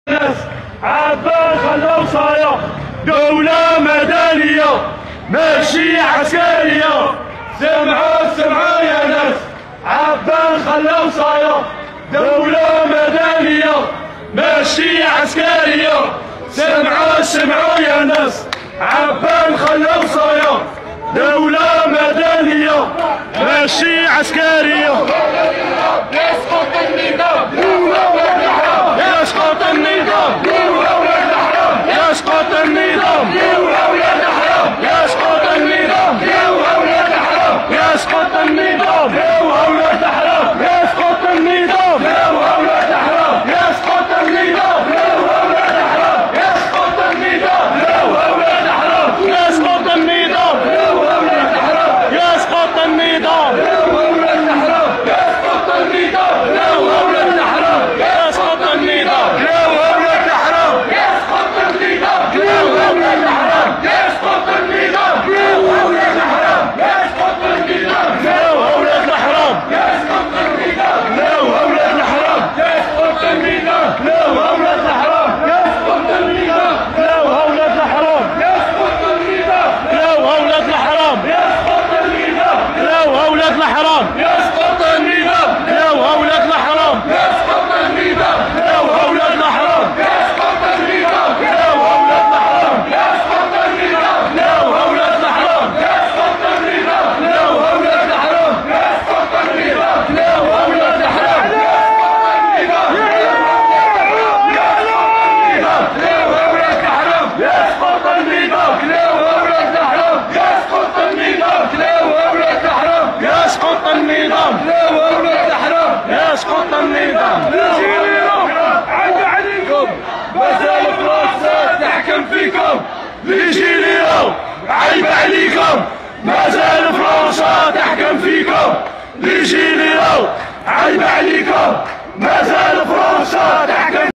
ناس عبان خلوا صايا دولة مدنية ماشي عسكرية. سمعوا يا ناس عبان خلوا صايا دولة مدنية ماشي عسكرية. سمعوا يا ناس عبان خلوا صايا دولة مدنية ماشي عسكرية. يسقط النظام يسقط النظام يسقط النظام يسقط النظام يسقط النظام يسقط النظام يسقط النظام يسقط النظام يسقط النظام يسقط النظام يسقط النظام لا ولا الحرام يسقط النظام لا ولا الحرام يسقط النظام لا ولا الحرام يسقط النظام لا ولا الحرام يسقط النظام لا ولا الحرام يسقط النظام لا ولا الحرام يسقط النظام لا ولا الحرام يسقط النظام لا ولا الحرام يسقط النظام لا ولا الحرام يسقط النظام لا ولا الحرام يسقط النظام لا ولا الحرام يسقط النظام لا ولا الحرام يسقط النظام لا ولا الحرام يسقط النظام لا ولا الحرام يسقط النظام لا ولا الحرام يسقط النظام لا ولا الحرام يسقط النظام لا ولا الحرام يسقط النظام لا ولا الحرام يسقط النظام لا ولا الحرام يسقط النظام عيب عليكم مازال فرنسا تحكم فيكم ليجيليو. عيب عليكم مازال فرنسا تحكم فيكم ليجيليو. عيب عليكم مازال